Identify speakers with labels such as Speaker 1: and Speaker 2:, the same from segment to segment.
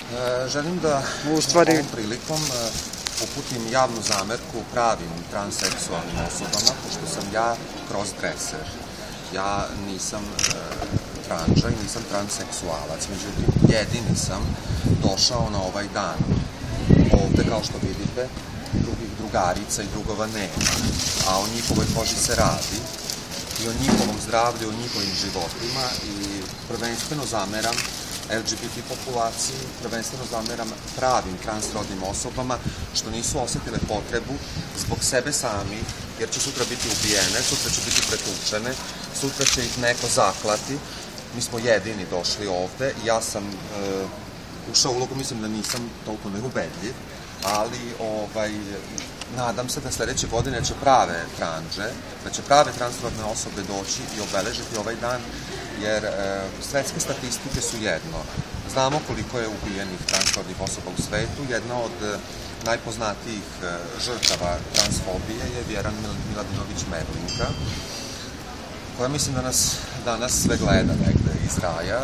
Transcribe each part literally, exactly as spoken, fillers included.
Speaker 1: Želim da ovom prilikom uputim javnu zamerku pravim transseksualnim osobama, pošto sam ja crossdresser. Ja nisam tranđa i nisam transseksualac, međutim jedini sam došao na ovaj dan. Ovde, kao što vidite, drugih drugarica i drugova nema, a o njihovoj koži se radi i o njihovom zdravlju, o njihovim životima i prvenstveno zameram L G B T populaciji, prvenstveno zameram pravim transrodnim osobama što nisu osetile potrebu zbog sebe sami, jer će sutra biti ubijene, sutra će biti pretučene, sutra će ih neko zaklati. Mi smo jedini došli ovde i ja sam ušao u ulogu, mislim da nisam toliko neubedljiv, ali nadam se da sledeće godine će prave tranđe, da će prave transrodne osobe doći i obeležiti ovaj dan, jer svetske statistike su jedno. Znamo koliko je ubijenih transrodnih osoba u svetu. Jedna od najpoznatijih žrtava transfobije je Vjeran Miladinović-Merlinka, koja mislim da nas danas sve gleda negde iz raja.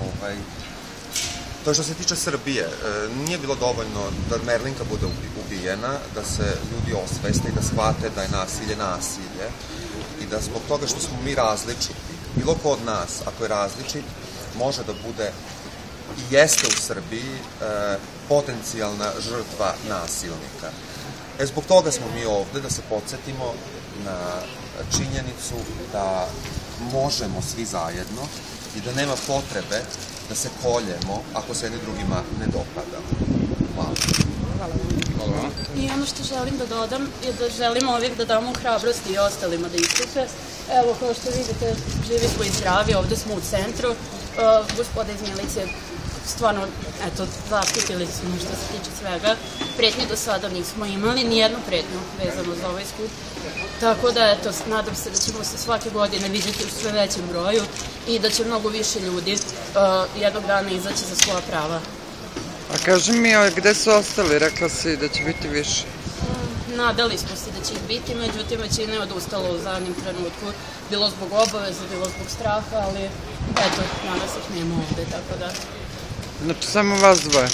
Speaker 1: To je što se tiče Srbije. Nije bilo dovoljno da Merlinka bude ubijena, da se ljudi osveste i da shvate da je nasilje nasilje i da zbog toga što smo mi različiti, bilo ko od nas, ako je različit, može da bude i jeste u Srbiji potencijalna žrtva nasilnika. E, zbog toga smo mi ovde, da se podsjetimo na činjenicu da možemo svi zajedno i da nema potrebe da se koljemo ako se jedni drugima ne dopadamo. Hvala.
Speaker 2: Hvala. I ono što želim da dodam je da želimo uvijek da damo hrabrosti i ostalima da istupe. Evo, kao što vidite, živi smo i zdravi, ovde smo u centru. Gospoda iz milicije stvarno, eto, zaštitili su što se tiče svega. Pretnje do sada nismo imali, nijednu pretnju vezano za ovaj skup. Tako da, eto, nadam se da ćemo se svake godine vidjeti u sve većem broju i da će mnogo više ljudi jednog dana izaći za svoja prava.
Speaker 3: A kaži mi, gde su ostali? Rekla si da će biti više.
Speaker 2: Nadali smo se da će ih biti, međutim većina je odustala u zadnjem trenutku. Bilo zbog obaveza, bilo zbog straha, ali eto, danas ih nema ovde, tako da...
Speaker 3: Znači, samo vas dvoje?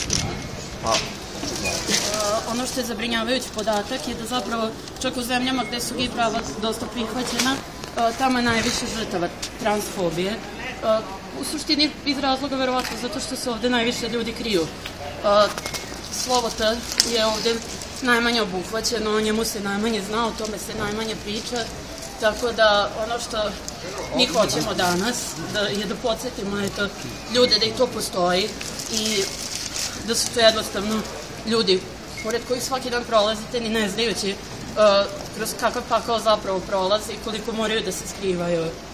Speaker 2: Ono što je zabrinjavajući podatak je da zapravo čak u zemljama gde su gej prava dosta prihvaćena, tamo je najviše žrtava transfobije. U suštini iz razloga verovatno zato što se ovde najviše ljudi kriju. Slovo T je ovde najmanje obuhvaćeno, o njemu se najmanje zna, o tome se najmanje priča, tako da ono što mi hoćemo danas je da podsjetimo ljude da i to postoji i da su to jednostavno ljudi pored kojih svaki dan prolazite ni ne znajući kroz kakav pakao zapravo prolaze i koliko moraju da se skrivaju